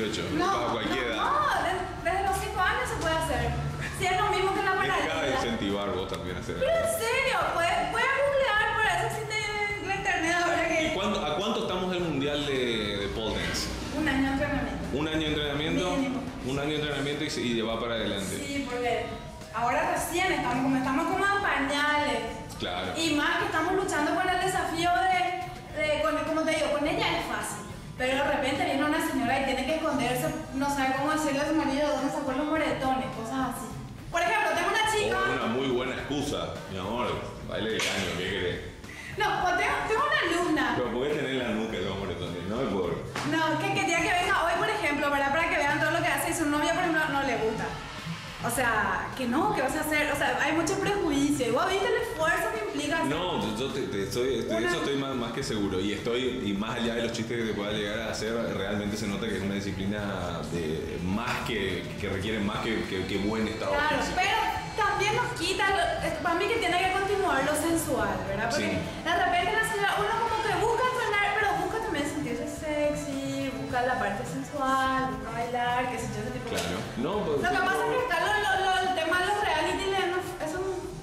18, No, para cualquier edad. no, desde los 5 años se puede hacer. Si es lo mismo que la Deja de paralela. incentivar vos también a hacer. Pero en serio, puedes googlear, por eso existe la internet ahora ¿Y que... a cuánto estamos del mundial de pole dance? Un año de entrenamiento. ¿Un año de entrenamiento? Mínimo. Un año de entrenamiento y va para adelante. Sí, porque ahora recién estamos como a pañales. Claro. Y más que estamos luchando con el desafío como te digo, con ella es fácil. Pero de repente viene una señora y tiene que esconderse, no sabe cómo decirle a su marido dónde sacó los moretones, cosas así. Por ejemplo, tengo una chica... Una muy buena excusa, mi amor. Baile de caño, ¿qué querés? No, pues tengo una alumna. Pero ¿por qué tenés la nuca de los moretones? No me puedo. No, que quería que venga hoy, por ejemplo, ¿verdad? Para que vean todo lo que hace y su novia, por ejemplo, no le gusta. O sea, que no, que vas a hacer, o sea, hay mucho prejuicio. ¿Y vos viste el esfuerzo que implica hacer? No, de eso estoy más que seguro. Y más allá de los chistes que te pueda llegar a hacer, realmente se nota que es una disciplina que requiere más que buen estado Claro, físico. pero también nos quita, para mí que tiene que continuar lo sensual, ¿verdad? Porque Sí. de repente la señora, uno como que busca entrenar, pero busca también sentirse sexy, busca la parte sensual, busca bailar, qué sé yo, ese tipo de Claro. cosas. No, pues, Lo que pasa es que está el tema de los reality, eso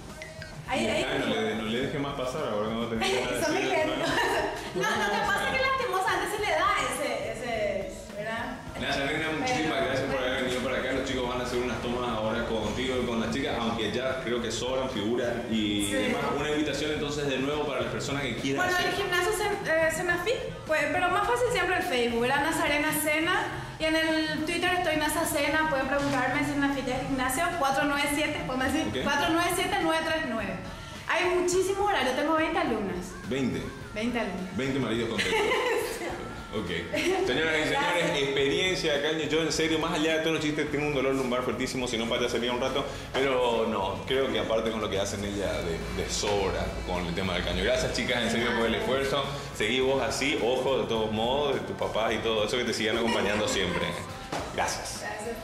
no le deje más pasar ahora no te eso me queda. No, lo que pasa es que lastimosamente se le da ese, ¿verdad? Nada, Reina, muchísimas gracias por haber venido para acá. Los chicos van a hacer unas tomas ahora contigo y con las chicas, aunque ya creo que sobran figuras y Sí. demás. Una invitación entonces de nuevo para las personas que quieran Bueno, hacer. el gimnasio Senafit, pues, pero más fácil siempre el Facebook, ¿verdad? Nazarena Cena. Y en el Twitter estoy Nasa Cena, pueden preguntarme Senafit del gimnasio, 497, podemos decir, Okay. 497-939. Hay muchísimos horarios, tengo 20 alumnas. 20 20 alumnas. maridos contentos. Ok. Señoras y señores, experiencia acá. Yo en serio, más allá de todos los chistes, tengo un dolor lumbar fuertísimo, si no payasaría un rato. Pero no, creo que aparte con lo que hacen ella de sobra con el tema del caño. Gracias chicas, en serio por el esfuerzo. Seguí vos así, ojo de todos modos, de tus papás y todo eso, que te sigan acompañando siempre. Gracias. Gracias.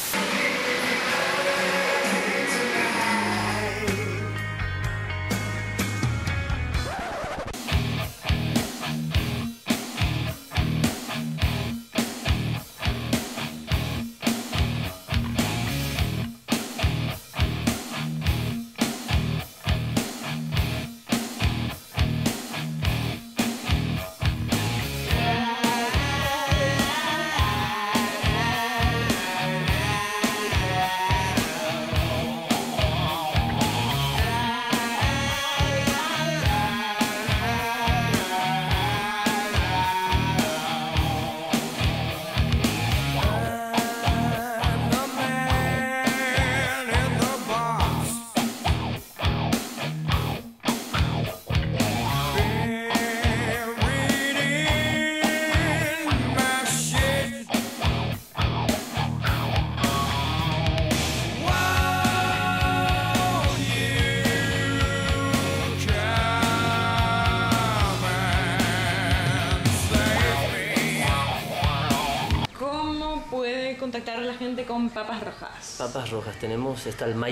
Contactar a la gente con Papas Rojas. Papas Rojas, está el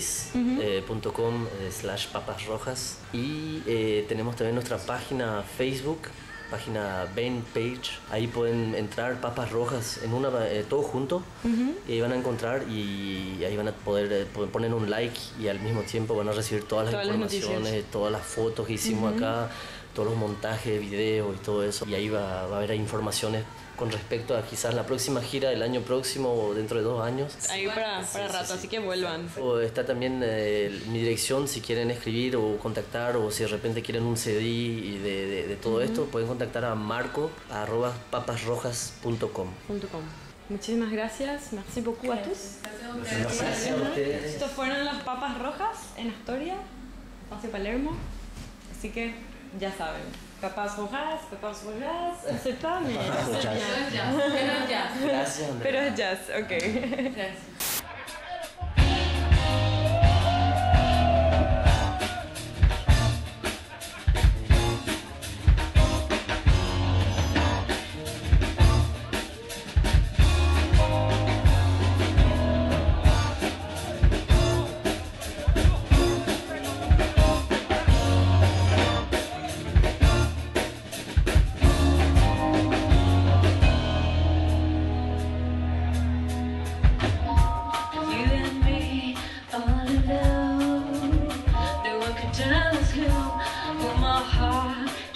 myspace.com/papasrojas y tenemos también nuestra página Facebook, página Ben Page. Ahí pueden entrar Papas Rojas en todo junto y ahí van a encontrar y ahí van a poder poner un like y al mismo tiempo van a recibir todas las informaciones, todas las fotos que hicimos acá, todos los montajes, videos y todo eso. Y ahí va a haber informaciones con respecto a quizás la próxima gira del año próximo o dentro de 2 años. Ahí para rato, así que vuelvan. O está también mi dirección si quieren escribir o contactar, o si de repente quieren un CD y de todo esto, pueden contactar a marco@papasrojas.com. Muchísimas gracias, merci beaucoup a tous. Gracias a ustedes. Estos fueron las Papas Rojas en Astoria, Espacio Palermo, así que ya saben. Papas Rojas, no sé pas, mais c'est bien. Gracias, Andrea. Pero es jazz, ok. Gracias.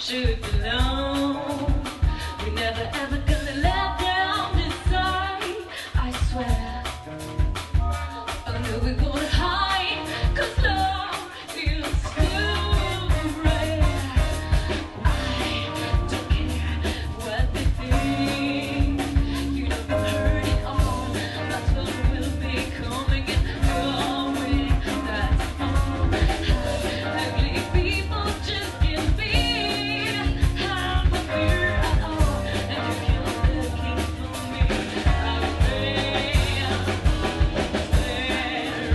should belong. We're never ever gonna let down this side, I swear. I know we're gonna hide, 'cause love is still rare. I don't care what they think. You know we've heard it all. That's what we'll be coming and going. That's all. Ugly people just can't be half of fear at all. And you can't look for me. I'm staring on the sun.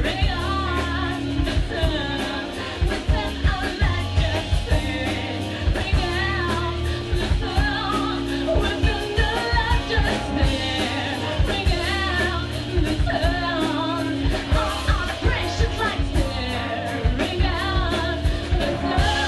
But then I like just staring out the sun. With the light just staring out the sun. Oh, our precious light staring out the sun.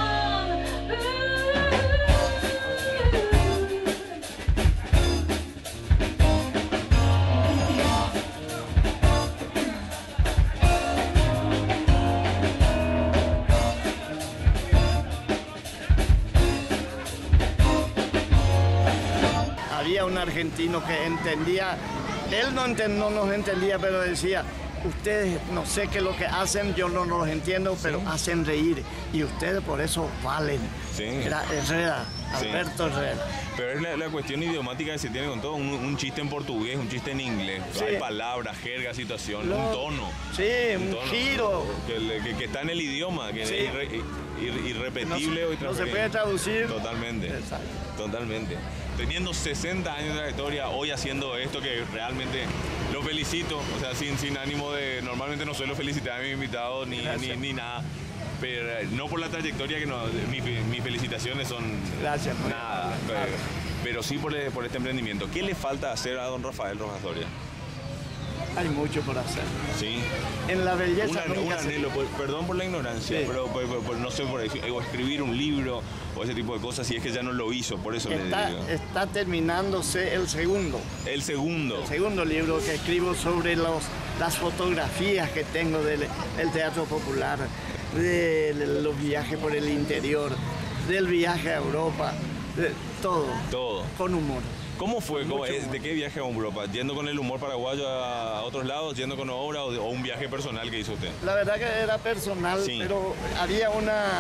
Había un argentino que entendía, él no nos entendía, pero decía, ustedes no sé qué es lo que hacen, yo no los entiendo, pero hacen reír y ustedes por eso valen. Sí. Era Herrera, Sí. Alberto Herrera. Pero es la cuestión idiomática que se tiene con todo, un chiste en portugués, un chiste en inglés, Sí. hay palabras, jerga, situación, un tono. Sí, un tono giro. que está en el idioma, que Sí. es irrepetible o No se puede traducir. Totalmente, Exacto. totalmente. Teniendo 60 años de trayectoria, hoy haciendo esto que realmente lo felicito, o sea, sin ánimo de, normalmente no suelo felicitar a mis invitados ni nada, pero no por la trayectoria, que no, mis felicitaciones son Gracias. nada, pero sí por este emprendimiento. ¿Qué le falta hacer a don Rafael Rojas Doria? Hay mucho por hacer. Sí. En la belleza Un nunca se- anhelo, perdón por la ignorancia, Sí. pero no sé, por ahí, o escribir un libro o ese tipo de cosas, si es que ya no lo hizo, por eso le digo. Está terminándose el segundo El segundo libro que escribo sobre las fotografías que tengo del teatro popular, de los viajes por el interior, del viaje a Europa, de todo, con humor. ¿Cómo fue? ¿De qué viaje a Europa? ¿Yendo con el humor paraguayo a otros lados? ¿Yendo con obra o un viaje personal que hizo usted? La verdad que era personal, Sí. pero había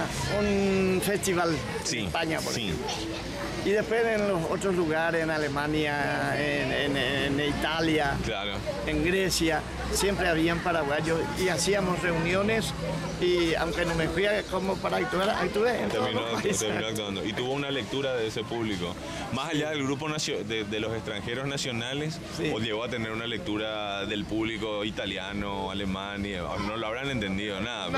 un festival Sí, en España, por sí. ejemplo. Y después en los otros lugares, en Alemania, en Italia, Claro. en Grecia, siempre habían paraguayos y hacíamos reuniones y aunque no me fui como para actuar, actué en todos los países. Terminó actuando. Y tuvo una lectura de ese público. Más allá del grupo de los extranjeros nacionales, Sí. o llegó a tener una lectura del público italiano, alemán, no lo habrán entendido nada.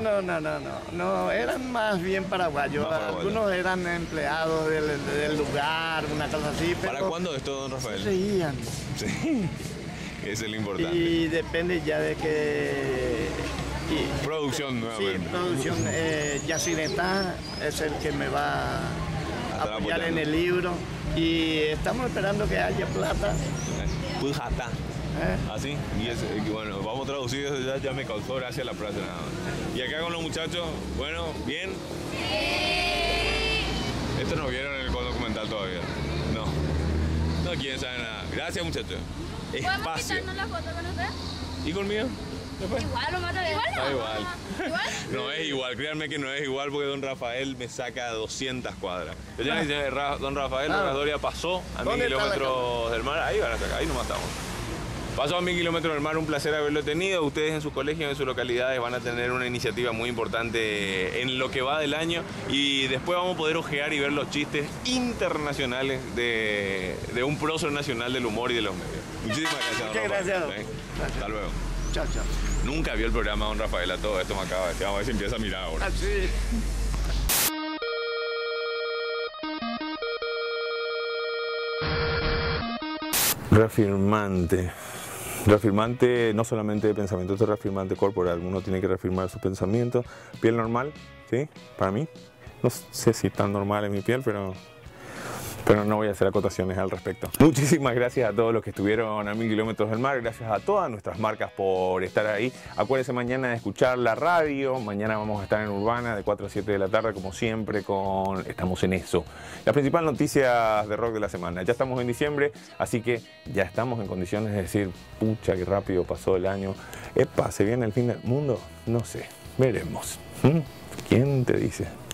No, eran más bien paraguayos. Más paraguayos. Algunos eran empleados del lugar, una cosa así, pero ¿Para cuándo esto, don Rafael? reían. Sí. Eso es lo importante. Y depende ya de que... Producción Sí, nuevamente. producción. Yacineta es el que me va a Estará apoyar en apoyando. el libro y estamos esperando que haya plata. Pujata. ¿eh? Así, y bueno, vamos a traducir eso, ya me causó gracia la frase nada más. Y acá con los muchachos, bueno, ¿bien? Esto no vieron en el documental todavía. No quieren saber nada. Gracias, muchachos. ¿Podemos Espacio. quitarnos la foto con usted? ¿Y conmigo? Después. Igual, lo mata igual. Da igual. ¿Igual? No es igual, créanme que no es igual porque don Rafael me saca 200 cuadras. Yo ya le dije, don Rafael Ah. Rojas Doria pasó a 1000 ¿Dónde está la kilómetros del mar. Ahí van a sacar, ahí nomás estamos. Pasó a 1000 kilómetros del mar, un placer haberlo tenido. Ustedes en sus colegios, en sus localidades van a tener una iniciativa muy importante en lo que va del año y después vamos a poder ojear y ver los chistes internacionales de un prócer nacional del humor y de los medios. Muchísimas gracias, don Muchas Rafael. gracias. ¿Eh? Gracias. Hasta luego. Chao, chao. Nunca vio el programa don Rafael a todo esto, me acaba de decir. Vamos a ver si empieza a mirar ahora. Así. Reafirmante. Reafirmante no solamente de pensamiento, esto es reafirmante corporal. Uno tiene que reafirmar su pensamiento. Piel normal, ¿sí? Para mí. No sé si tan normal es mi piel, pero Pero no voy a hacer acotaciones al respecto. Muchísimas gracias a todos los que estuvieron a 1000 kilómetros del mar. Gracias a todas nuestras marcas por estar ahí. Acuérdense mañana de escuchar la radio. Mañana vamos a estar en Urbana de 4 a 7 de la tarde, como siempre, estamos en eso. Las principales noticias de rock de la semana. Ya estamos en diciembre, así que ya estamos en condiciones de decir, pucha, qué rápido pasó el año. Epa, ¿se viene el fin del mundo? No sé, veremos. ¿Quién te dice?